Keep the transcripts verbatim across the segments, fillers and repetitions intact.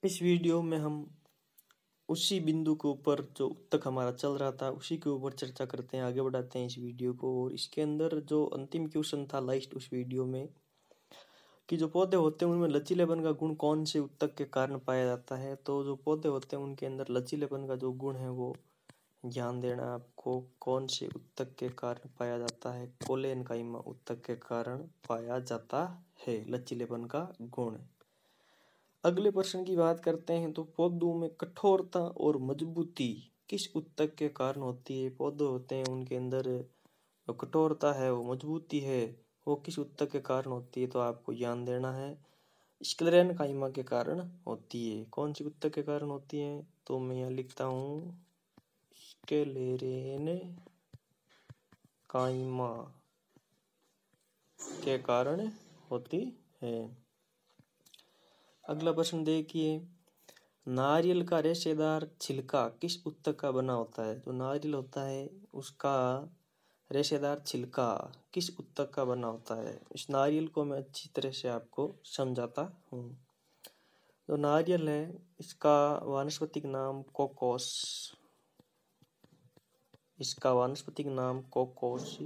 इस वीडियो में हम उसी बिंदु के ऊपर जो तक हमारा चल रहा था उसी के ऊपर चर्चा करते हैं, आगे बढ़ाते हैं इस वीडियो को। और इसके अंदर जो अंतिम क्वेश्चन था लास्ट उस वीडियो में कि जो पौधे होते हैं उनमें लचीलेपन का गुण कौन से उत्तक के कारण पाया जाता है। तो जो पौधे होते हैं उनके अंदर लचीलेपन का जो गुण है वो ध्यान देना आपको, कौन से उत्तक के कारण पाया जाता है। कोलेनकाइमा उत्तक के कारण पाया जाता है लचीलेपन का गुण। अगले प्रश्न की बात करते हैं तो पौधों में कठोरता और मजबूती किस उत्तक के कारण होती है। पौधे होते हैं उनके अंदर जो कठोरता है वो मजबूती है वो किस उत्तक के कारण होती है। तो आपको ध्यान देना है स्क्लेरेनकाइमा के कारण होती है। कौन सी उत्तक के कारण होती है तो मैं यहाँ लिखता हूँ स्क्लेरेनकाइमा के कारण होती है। अगला प्रश्न देखिए, नारियल का रेशेदार छिलका किस उत्तक का बना होता है। जो नारियल होता है उसका रेशेदार छिलका किस उत्तक का बना होता है। इस नारियल को मैं अच्छी तरह से आपको समझाता हूँ। जो नारियल है इसका वानस्पतिक नाम कोकोस, इसका वानस्पतिक नाम कोकोस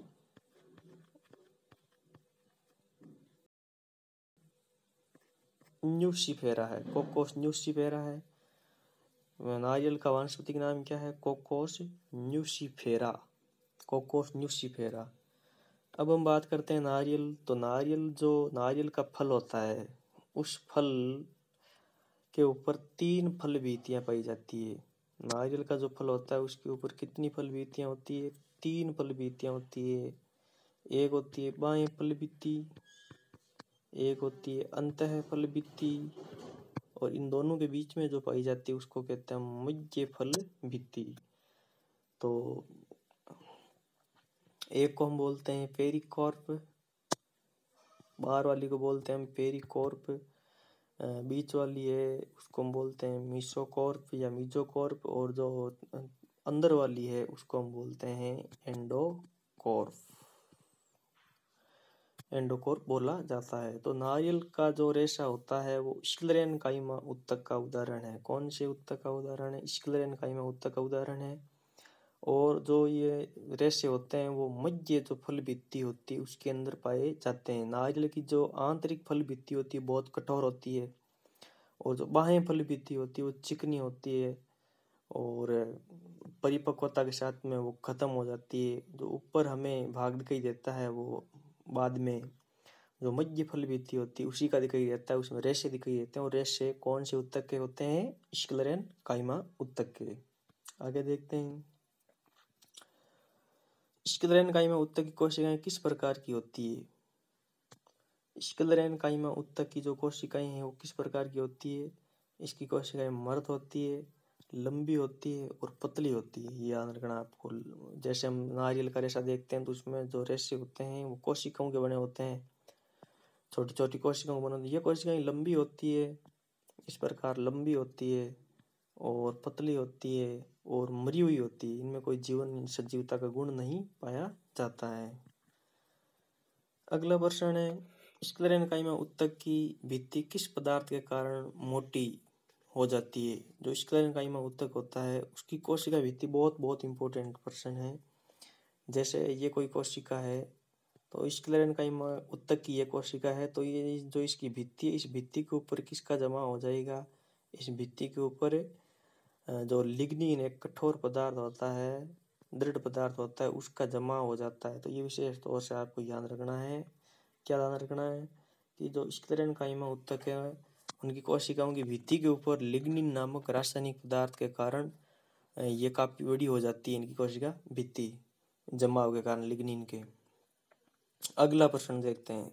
न्यूसिफेरा है। कोकोस न्यूसिफेरा है। नारियल का वानस्पतिक नाम क्या है? Cocos nucifera, cocos nucifera. अब हम बात करते हैं नारियल। तो नारियल जो नारियल का फल होता है उस फल के ऊपर तीन फल बीतियां पाई जाती है। नारियल का जो फल होता है उसके ऊपर कितनी फल बीतियां होती है? तीन फल बीतियां होती है। एक होती है बाएं फल बीती, एक होती है अंतः फल बीती और इन दोनों के बीच में जो पाई जाती है उसको कहते हैं मध्य फल बीती। तो एक को हम बोलते हैं पेरिकॉर्प, बाहर वाली को बोलते हैं हम पेरिकॉर्प, बीच वाली है उसको हम बोलते हैं मीसोकॉर्प या मीजोकॉर्प और जो अंदर वाली है उसको हम बोलते हैं एंडोकॉर्प, एंडोकॉर्प बोला जाता है। तो नारियल का जो रेशा होता है वो स्क्लेरेनकाइमा उत्तक का उदाहरण है। कौन से उत्तक का उदाहरण है? स्क्लेरेनकाइमा उत्तक का उदाहरण है। और जो ये रेशे होते हैं वो मध्य जो फल भित्ति होती है उसके अंदर पाए जाते हैं। नारियल की जो आंतरिक फल भित्ति होती है बहुत कठोर होती है और जो बाह्य फल भित्ति होती है वो चिकनी होती है और परिपक्वता के साथ में वो खत्म हो जाती है। जो ऊपर हमें भाग दिखाई देता है वो बाद में जो मध्य फल भित्ति होती है उसी का दिखाई देता है, उसमें रेशे दिखाई देते हैं। और रेशे कौन से उत्तक के होते हैं? स्क्लेरेनकाइमा उत्तक के। आगे देखते हैं, स्क्लेरेनकाइमा उत्तक की कोशिकाएं किस प्रकार की होती है। स्क्लेरेनकाइमा उत्तक की जो कोशिकाएं हैं वो किस प्रकार की होती है? इसकी कोशिकाएं मर्द होती है, लंबी होती है और पतली होती है। ये याद रखना आपको। जैसे हम नारियल का रेशा देखते हैं तो उसमें जो रेशे होते हैं वो कोशिकाओं के बने होते हैं, छोटी छोटी कोशिकाओं बने होती है। ये कोशिकाएं लंबी होती है, इस प्रकार लंबी होती है और पतली होती है और मरी हुई होती है। इनमें कोई जीवन सजीवता का गुण नहीं पाया जाता है। अगला प्रश्न है, स्क्लेरेनकाइमा उत्तक की भित्ति किस पदार्थ के कारण मोटी हो जाती है। जो स्क्लेरेनकाइमा उत्तक होता है उसकी कोशिका भित्ति बहुत बहुत इंपॉर्टेंट प्रश्न है। जैसे ये कोई कोशिका है तो स्क्लेरेनकाइमा उत्तक की ये कोशिका है तो ये जो इसकी भित्ति है इस भित्ति के ऊपर किसका जमा हो जाएगा? इस भित्ति के ऊपर जो लिग्निन एक कठोर पदार्थ होता है, दृढ़ पदार्थ होता है, उसका जमा हो जाता है। तो ये विशेष तौर से आपको ध्यान रखना है। क्या ध्यान रखना है कि जो स्क्लेरेनकाइमा उत्तक है उनकी कोशिकाओं की भित्ति के ऊपर लिग्निन नामक रासायनिक पदार्थ के कारण ये काफी बड़ी हो जाती है, इनकी कोशिका भित्ति जमाव के कारण लिग्निन के। अगला प्रश्न देखते हैं।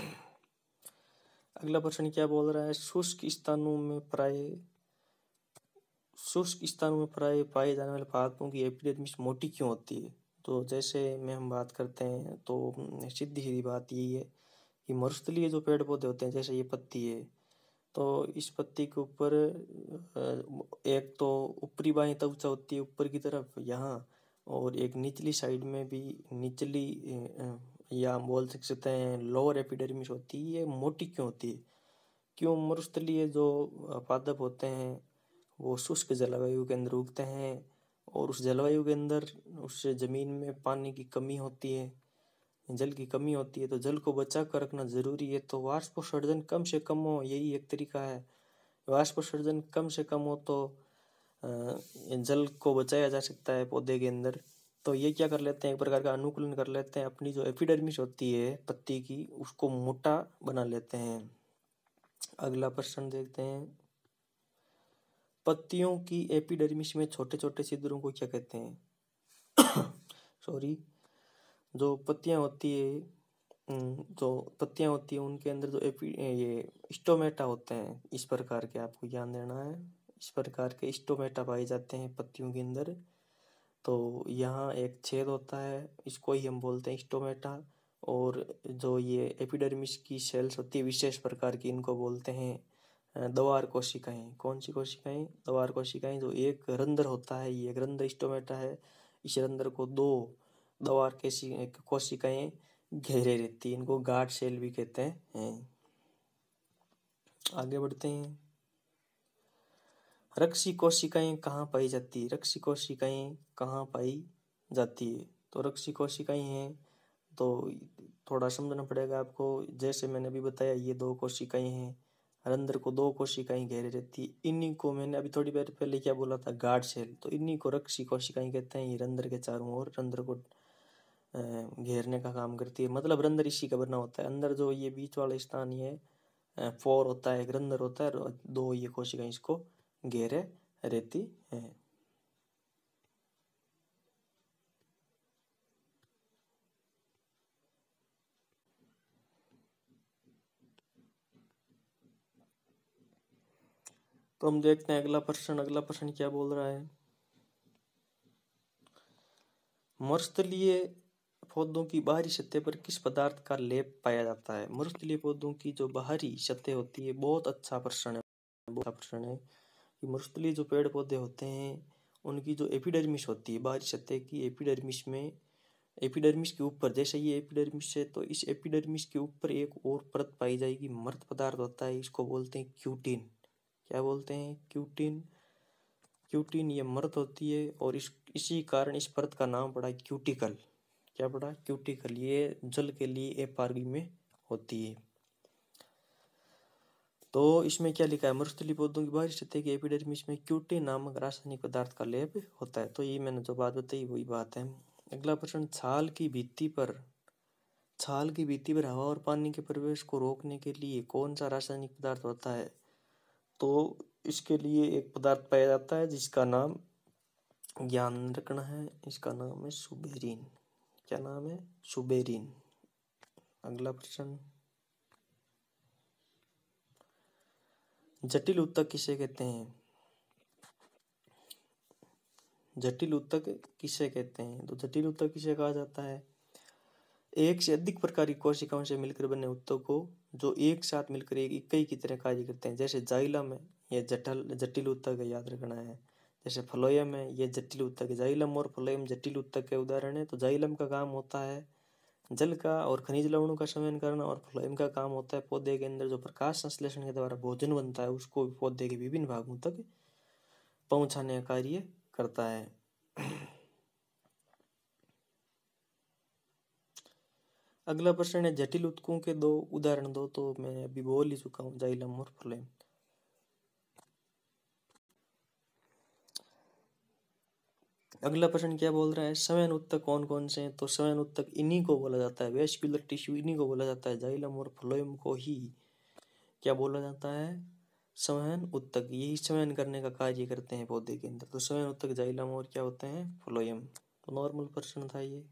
अगला प्रश्न क्या बोल रहा है, शुष्क स्थानों में प्राय शुष्क स्थानों में प्राय पाए जाने वाले पादपों की एपिडर्मिस मोटी क्यों होती है। तो जैसे में हम बात करते हैं तो सीधी सीधी बात यही है कि मरुस्थलीय जो पेड़ पौधे होते हैं, जैसे ये पत्ती है तो इस पत्ती के ऊपर एक तो ऊपरी बाएं त्वचा होती है ऊपर की तरफ यहाँ, और एक निचली साइड में भी निचली या हम बोल सकते हैं लोअर एपिडर्मिस होती है। ये मोटी क्यों होती है? क्यों मरुस्थलीय जो पादप होते हैं वो शुष्क जलवायु के अंदर उगते हैं और उस जलवायु के अंदर उस जमीन में पानी की कमी होती है, जल की कमी होती है, तो जल को बचा कर रखना जरूरी है। तो वाष्पोत्सर्जन कम से कम हो, यही एक तरीका है। वाष्पोत्सर्जन कम से कम हो तो जल को बचाया जा सकता है पौधे के अंदर। तो ये क्या कर लेते हैं, एक प्रकार का अनुकूलन कर लेते हैं, अपनी जो एपिडर्मिस होती है पत्ती की उसको मोटा बना लेते हैं। अगला प्रश्न देखते हैं, पत्तियों की एपिडर्मिस में छोटे छोटे छिद्रों को क्या कहते हैं? सॉरी, जो पत्तियां होती है, जो पत्तियां होती है उनके अंदर जो एपी ये स्टोमेटा होते हैं, इस प्रकार के आपको ध्यान देना है, इस प्रकार के स्टोमेटा पाए जाते हैं पत्तियों के अंदर। तो यहाँ एक छेद होता है, इसको ही हम बोलते हैं स्टोमेटा। और जो ये एपिडर्मिस की सेल्स होती है विशेष प्रकार की, इनको बोलते हैं द्वार कोशिकाएं। कौन सी कोशिकाएं? द्वार कोशिकाएं। जो एक रंध्र होता है, ये एक रंध्र स्टोमेटा है, इस रंध्र को दो द्वार कोशिकाएं घेरे रहती है, इनको गार्ड सेल भी कहते हैं। आगे बढ़ते हैं, रक्षी कोशिकाएं कहाँ पाई जाती है? रक्षी कोशिकाएं कहाँ पाई जाती है? तो रक्षी कोशिकाएं हैं तो थोड़ा समझना पड़ेगा आपको। जैसे मैंने अभी बताया, ये दो कोशिकाएं हैं, रंध्र को दो कोशिकाएं घेरे रहती है, इन्हीं को मैंने अभी थोड़ी देर पहले क्या बोला था, गार्ड सेल, तो इन्हीं को रक्षी कोशिकाएं कहते हैं। ये रंध्र के चारों ओर रंध्र को घेरने का काम करती है, मतलब रंध्र इसी का बना होता है। अंदर जो ये बीच वाला स्थान ये फोर होता है, एक रंध्र होता है, दो ये कोशिकाएं इसको घेरे रहती है। तो हम देखते हैं अगला प्रश्न। अगला प्रश्न क्या बोल रहा है, मरुस्थलीय पौधों की बाहरी सतह पर किस पदार्थ का लेप पाया जाता है? मरुस्थलीय पौधों की जो बाहरी सतह होती है, बहुत अच्छा प्रश्न है, बहुत अच्छा प्रश्न है कि मरुस्थलीय जो पेड़ पौधे होते हैं उनकी जो एपिडर्मिस होती है, बाहरी सतह की एपिडर्मिस में, एपिडर्मिस के ऊपर, जैसे ये एपिडर्मिस है तो इस एपिडर्मिस के ऊपर एक और परत पाई जाएगी, मृत पदार्थ होता है, इसको बोलते हैं क्यूटिन। क्या बोलते हैं? क्यूटिन। क्यूटिन ये मृत होती है और इस इसी कारण इस परत का नाम पड़ा क्यूटिकल। क्या पड़ा? क्यूटिकल। ये जल के लिए अपारगी में होती है। तो इसमें क्या लिखा है, मरुस्थलीय पौधों की बाहरी सतह की एपिडर्मिस में क्यूटिन नामक रासायनिक पदार्थ का लेप होता है। तो ये मैंने जो बात बताई वही बात है। अगला प्रश्न, छाल की भित्ति पर छाल की भित्ति पर हवा और पानी के प्रवेश को रोकने के लिए कौन सा रासायनिक पदार्थ होता है? तो इसके लिए एक पदार्थ पाया जाता है जिसका नाम ज्ञान रखना है, इसका नाम है सुबेरिन। क्या नाम है? सुबेरिन। अगला प्रश्न, जटिल ऊतक किसे कहते हैं? जटिल ऊतक किसे कहते हैं? तो जटिल ऊतक किसे कहा जाता है? एक से अधिक प्रकार की कोशिकाओं से मिलकर बने ऊतक को जो एक साथ मिलकर एक इकाई की तरह कार्य करते हैं। जैसे जाइलम है, ये जटिल जटिल ऊतक है, याद रखना है। जैसे फ्लोएम है, ये जटिल ऊतक है। जाइलम और फ्लोएम जटिल ऊतक के उदाहरण है। तो जाइलम का काम होता है जल का और खनिज लवणों का संवहन करना, और फ्लोएम का काम होता है पौधे के अंदर जो प्रकाश संश्लेषण के द्वारा भोजन बनता है उसको पौधे के विभिन्न भागों तक पहुंचाने का कार्य करता है। अगला प्रश्न है, जटिल ऊतकों के दो उदाहरण दो। तो मैं अभी बोल ही चुका हूँ, जाइलम और फ्लोएम। अगला प्रश्न क्या बोल रहा है, संवहन ऊतक कौन कौन से हैं? तो संवहन ऊतक इन्हीं को बोला जाता है, वेस्क्यूलर टिश्यू इन्हीं को बोला जाता है, जाइलम और फ्लोएम को ही क्या बोला जाता है? संवहन ऊतक। यही संवहन करने का कार्य करते हैं पौधे के अंदर। तो संवहन ऊतक जाइलम और क्या होते हैं? फ्लोएम। तो नॉर्मल प्रश्न था ये।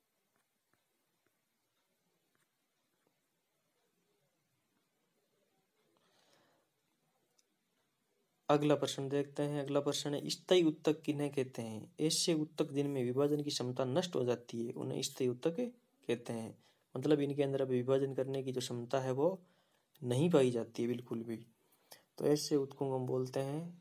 अगला प्रश्न देखते हैं। अगला प्रश्न है, स्थायी ऊतक किन्हें कहते हैं? ऐसे ऊतक जिनमें विभाजन की क्षमता नष्ट हो जाती है उन्हें स्थायी ऊतक कहते हैं। मतलब इनके अंदर अब विभाजन करने की जो क्षमता है वो नहीं पाई जाती है बिल्कुल भी। तो ऐसे ऊतकों को हम बोलते हैं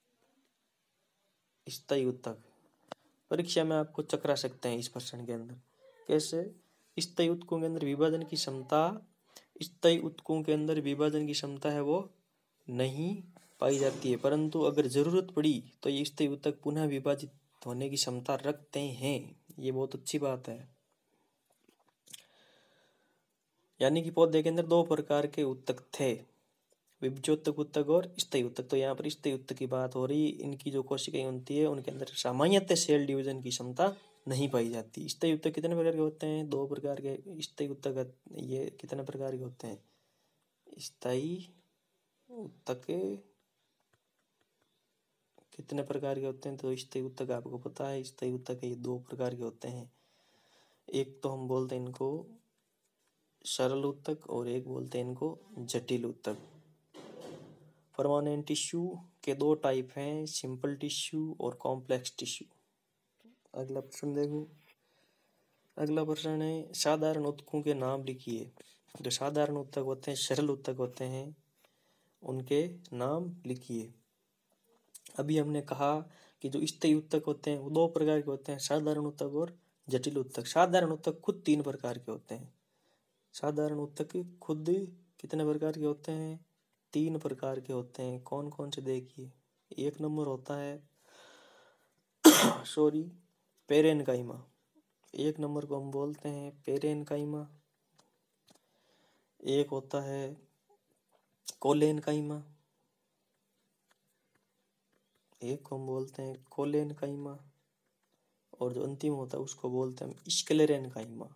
स्थायी ऊतक। परीक्षा में आपको चकरा सकते हैं इस प्रश्न के अंदर। कैसे? स्थायी ऊतकों के अंदर विभाजन की क्षमता स्थायी ऊतकों के अंदर विभाजन की क्षमता है वो नहीं पाई जाती है, परंतु अगर जरूरत पड़ी तो ये स्थायी ऊतक पुनः विभाजित होने की क्षमता रखते हैं। ये बहुत अच्छी बात है। यानी कि पौधे के अंदर दो प्रकार के ऊतक थे, विभज्योतक ऊतक और स्थायी ऊतक। तो यहाँ पर स्थायी ऊतक की बात हो रही, इनकी जो कोशिकाएं होती है उनके अंदर सामान्यतः सेल डिवीजन की क्षमता नहीं पाई जाती। स्थायी ऊतक कितने प्रकार के होते हैं? दो प्रकार के स्थायी ऊतक। ये कितने प्रकार के होते हैं? स्थायी ऊतक कितने प्रकार के होते हैं? तो स्थायी ऊतक आपको पता है, स्थायी ऊतक ये दो प्रकार के होते हैं। एक तो हम बोलते हैं इनको सरल ऊतक और एक बोलते हैं इनको जटिल ऊतक। परमानेंट टिश्यू के दो टाइप हैं, सिंपल टिश्यू और कॉम्प्लेक्स टिश्यू। अगला प्रश्न देखो। अगला प्रश्न है साधारण ऊतकों के नाम लिखिए। जो साधारण ऊतक होते हैं, सरल ऊतक होते हैं, उनके नाम लिखिए। अभी हमने कहा कि जो स्थायी ऊतक होते हैं वो दो प्रकार के होते हैं, साधारण ऊतक और जटिल ऊतक। साधारण ऊतक खुद तीन प्रकार के होते हैं। साधारण ऊतक खुद कितने प्रकार के होते हैं? तीन प्रकार के होते हैं। कौन कौन से देखिए। एक नंबर होता है सॉरी पेरेनकाइमा। एक नंबर को हम बोलते हैं पेरेनकाइमा। एक होता है कोलेनकाइमा, एक को हम बोलते हैं कोलेनकाइमा, और जो अंतिम होता है उसको बोलते हैं हम स्क्लेरेनकाइमा।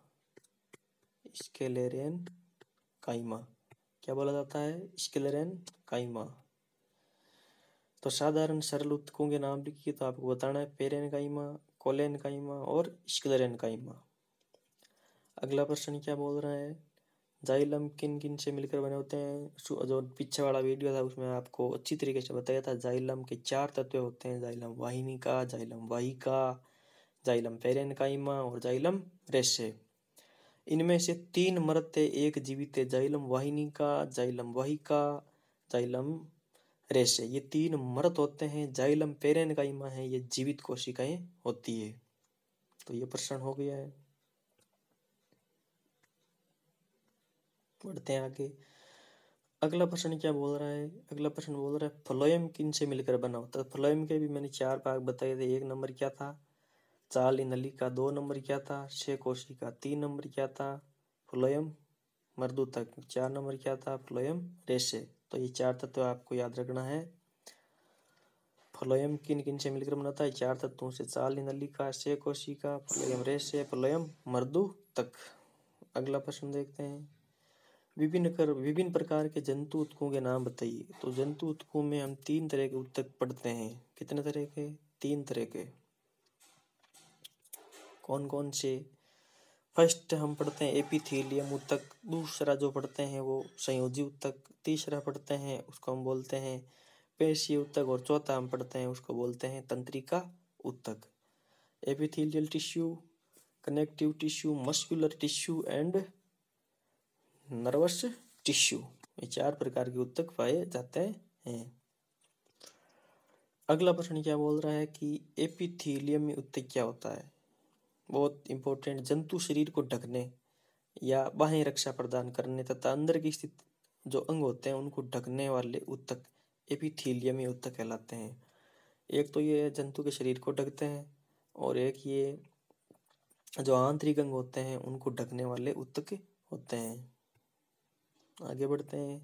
स्क्लेरेनकाइमा क्या बोला जाता है? स्क्लेरेनकाइमा। तो साधारण सरल ऊतकों के नाम लिखिए। तो आपको बताना है पेरेनकाइमा, कोलेनकाइमा और स्क्लेरेनकाइमा। अगला प्रश्न क्या बोल रहा है? जाइलम किन किन से मिलकर बने होते हैं? जो पीछे वाला वीडियो था उसमें आपको अच्छी तरीके से बताया था। जाइलम के चार तत्व होते हैं, जाइलम वाहिनिका, जाइलम वाहिका, जाइलम पेरेनकाइमा और जाइलम रेशे। इनमें से तीन मृत है, एक जीवित है। जाइलम वाहिनिका, जाइलम वाहिका, जाइलम रेशे, ये तीन मृत होते हैं। जाइलम पेरेनकाइमा है, ये जीवित कोशिकाएं होती है। तो ये प्रश्न हो गया है। बढ़ते हैं आगे। अगला प्रश्न क्या बोल रहा है? अगला प्रश्न बोल रहा है फ्लोएम किन से मिलकर बना होता है? फ्लोएम के भी मैंने चार भाग बताए थे। एक नंबर क्या था? चाली नलिका। दो नंबर क्या था? छह कोशिका। तीन नंबर क्या था? फ्लोएम मर्दूतक। चार नंबर क्या था? फ्लोएम रेशे। तो ये चार तत्व आपको याद रखना है। फ्लोएम किन किन से मिलकर बनता है? चार तत्वों से, चाली नलिका, छह कोशिका, फ्लोएम रेशे, फ्लोएम मर्दूतक। अगला प्रश्न देखते हैं। विभिन्न कर विभिन्न प्रकार के जंतु ऊतकों के नाम बताइए। तो जंतु ऊतकों में हम तीन तरह के ऊतक पढ़ते हैं। कितने तरह के? तीन तरह के। कौन कौन से? फर्स्ट हम पढ़ते हैं एपिथेलियम ऊतक। दूसरा जो पढ़ते हैं वो संयोजी ऊतक। तीसरा पढ़ते हैं उसको हम बोलते हैं पेशीय ऊतक। और चौथा हम पढ़ते हैं उसको बोलते हैं तंत्रिका ऊतक। Epithelial tissue, connective tissue, muscular tissue and nervous tissue, ये चार प्रकार के ऊतक पाए जाते हैं। अगला प्रश्न क्या बोल रहा है कि एपिथेलियम में ऊतक क्या होता है? बहुत इंपॉर्टेंट। जंतु शरीर को ढकने या बाह्य रक्षा प्रदान करने तथा अंदर की स्थित जो अंग होते हैं उनको ढकने वाले ऊतक एपिथेलियम ऊतक कहलाते हैं। एक तो ये जंतु के शरीर को ढकते हैं, और एक ये जो आंतरिक अंग होते हैं उनको ढकने वाले ऊतक होते हैं। आगे बढ़ते हैं।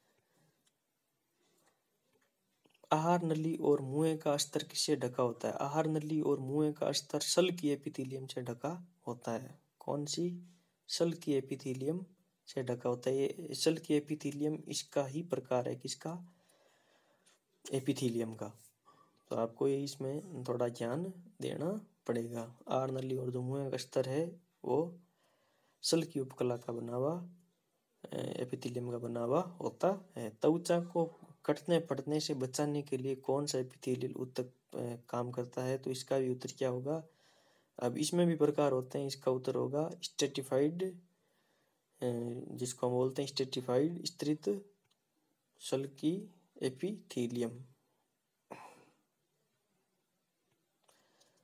आहार नली और मुंह का स्तर किससे ढका होता है? आहार नली और मुंह का स्तर सल की एपिथेलियम से ढका होता है। कौन सी? सल की एपिथेलियम से ढका होता है। ये सल की एपिथेलियम इसका ही प्रकार है। किसका? एपिथेलियम का। तो आपको ये इसमें थोड़ा ज्ञान देना पड़ेगा। आहार नली और जो मुंह का स्तर है वो सल की उपकला का बना हुआ एपिथेलियम का बना हुआ होता है। त्वचा को कटने फटने से बचाने के लिए कौन सा एपिथेलियल ऊतक काम करता है? तो इसका भी उत्तर क्या होगा? अब इसमें भी प्रकार होते हैं। इसका उत्तर होगा स्ट्रेटिफाइड, जिसको हम बोलते हैं स्ट्रेटिफाइड स्तरित सल की एपिथेलियम।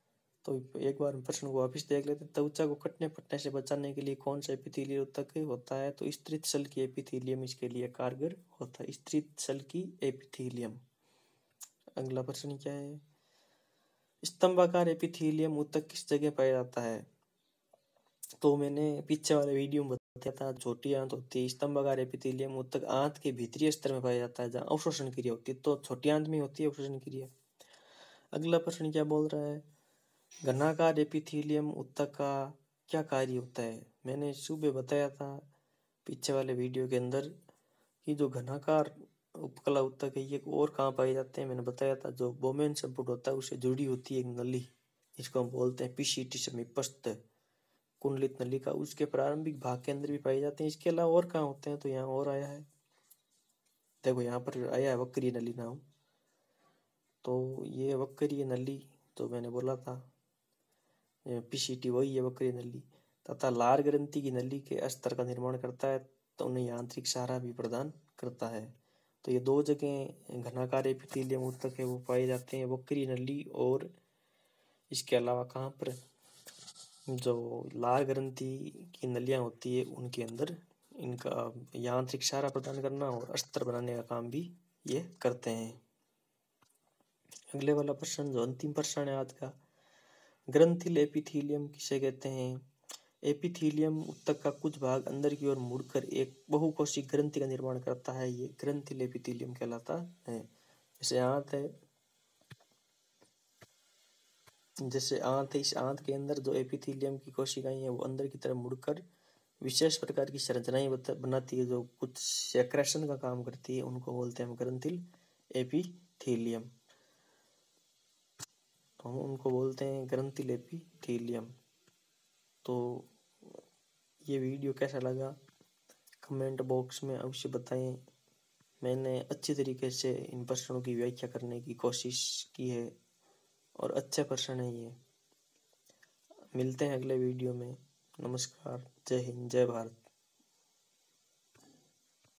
तो एक बार प्रश्न को वापिस देख लेते। त्वचा को कटने फटने से बचाने के लिए कौन सा एपिथेलियल ऊतक होता है? तो स्तृत शल की एपिथेलियम इसके लिए कारगर होता है, स्तृत शल की एपिथेलियम। अगला प्रश्न क्या है? स्तंभाकार एपिथेलियम ऊतक किस जगह पाया जाता है? तो मैंने पीछे वाले वीडियो में बताया था, छोटी आंत होती है, स्तंभाकार एपिथेलियम ऊतक आंत के भीतरी स्तर में पाया जाता है जहाँ अवशोषण क्रिया होती है। तो छोटी आंत में होती है अवशोषण क्रिया। अगला प्रश्न क्या बोल रहा है? घनाकार एपिथेलियम ऊतक का क्या कार्य होता है? मैंने सुबह बताया था पीछे वाले वीडियो के अंदर कि जो घनाकार उपकला ऊतक है ये और कहाँ पाए जाते हैं। मैंने बताया था जो बोमेन संपुट होता है उससे जुड़ी होती है एक नली, इसको हम बोलते हैं पीसीटी समीपस्थ कुंडलित नलिका, उसके प्रारंभिक भाग के अंदर भी पाए जाते हैं। इसके अलावा और कहाँ होते हैं? तो यहाँ और आया है, देखो यहाँ पर आया है वक्रीय नली नाम। तो ये वक्रीय नली तो मैंने बोला था पीसीटी वही है वक्रीय नली, तथा लार ग्रंथि की नली के अस्तर का निर्माण करता है तो उन्हें यांत्रिक सहारा भी प्रदान करता है। तो ये दो जगह घनाकार एपिथेलियम ऊतक है वो पाए जाते हैं, वक्रीय नली और इसके अलावा कहाँ पर जो लार ग्रंथि की नलियां होती है उनके अंदर इनका यांत्रिक सहारा प्रदान करना और अस्तर बनाने का काम भी ये करते हैं। अगले वाला प्रश्न जो अंतिम प्रश्न है आज का, ग्रंथिल एपिथेलियम किसे कहते हैं? एपिथेलियम ऊतक का कुछ भाग अंदर की ओर मुड़कर एक बहुकोशिक ग्रंथि का निर्माण करता है, ये ग्रंथिल एपिथेलियम कहलाता है। जैसे आंत है, जैसे आंत है, इस आंत के अंदर जो एपिथेलियम की कोशिकाएं हैं वो अंदर की तरफ मुड़कर विशेष प्रकार की संरचनाएं बनाती है जो कुछ सेक्रेशन का काम करती है, उनको बोलते हैं हम ग्रंथिल एपिथेलियम। तो हम उनको बोलते हैं ग्रंथिल एपिथेलियम। तो ये वीडियो कैसा लगा कमेंट बॉक्स में अवश्य बताएं। मैंने अच्छी तरीके से इन प्रश्नों की व्याख्या करने की कोशिश की है और अच्छे प्रश्न है ये। मिलते हैं अगले वीडियो में। नमस्कार, जय हिंद, जय भारत।